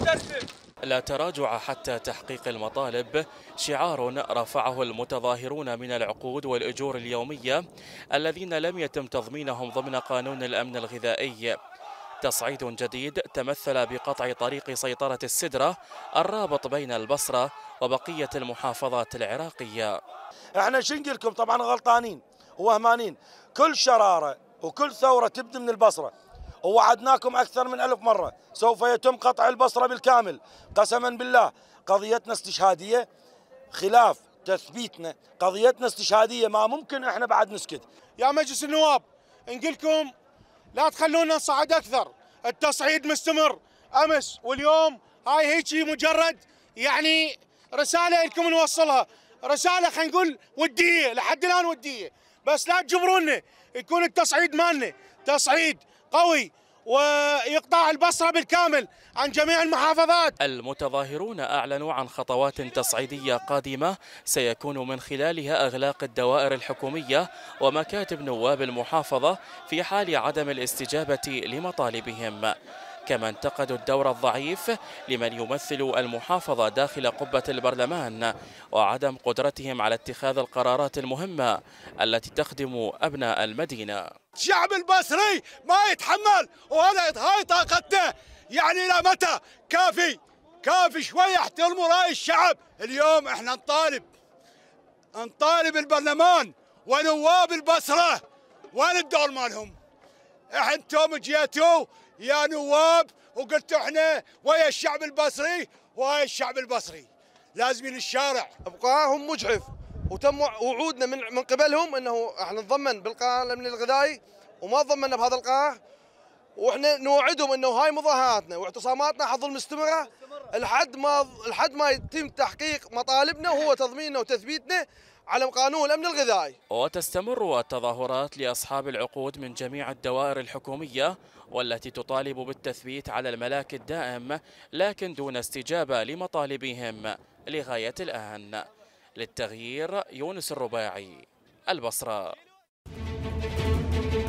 لا تراجع حتى تحقيق المطالب شعار رفعه المتظاهرون من العقود والأجور اليومية الذين لم يتم تضمينهم ضمن قانون الأمن الغذائي. تصعيد جديد تمثل بقطع طريق سيطرة السدرة الرابط بين البصرة وبقية المحافظات العراقية. احنا شنقول لكم طبعا غلطانين ووهمانين، كل شرارة وكل ثورة تبدأ من البصرة، ووعدناكم أكثر من 1000 مرة سوف يتم قطع البصرة بالكامل. قسما بالله قضيتنا استشهادية، خلاف تثبيتنا قضيتنا استشهادية، ما ممكن احنا بعد نسكت. يا مجلس النواب نقولكم لا تخلونا نصعد أكثر، التصعيد مستمر أمس واليوم، هاي هيجي مجرد يعني رسالة لكم نوصلها، رسالة خلينا نقول ودية، لحد الآن ودية، بس لا تجبرونا، يكون التصعيد مالنا تصعيد قوي ويقطع البصرة بالكامل عن جميع المحافظات. المتظاهرون أعلنوا عن خطوات تصعيدية قادمة سيكون من خلالها إغلاق الدوائر الحكومية ومكاتب نواب المحافظة في حال عدم الاستجابة لمطالبهم. كما انتقدوا الدور الضعيف لمن يمثل المحافظة داخل قبة البرلمان وعدم قدرتهم على اتخاذ القرارات المهمة التي تخدم أبناء المدينة. الشعب البصري ما يتحمل، هاي طاقتنا، يعني إلى متى؟ كافي شوية احترموا رأي الشعب. اليوم احنا نطالب البرلمان ونواب البصرة، وين الدور مالهم؟ انتم جيتوا يا نواب وقلتوا احنا ويا الشعب البصري، ويا الشعب البصري لازمين الشارع. ابقاهم مجحف، وتم وعودنا من قبلهم انه احنا نضمن بالقانون الامني الغذائي وما ضمننا بهذا القاع، واحنا نوعدهم انه هاي مظاهراتنا واعتصاماتنا حظل مستمره لحد ما يتم تحقيق مطالبنا وهو تضميننا وتثبيتنا على قانون الأمن الغذائي. وتستمر التظاهرات لأصحاب العقود من جميع الدوائر الحكومية والتي تطالب بالتثبيت على الملاك الدائم، لكن دون استجابة لمطالبهم لغاية الآن. للتغيير يونس الرباعي، البصرة.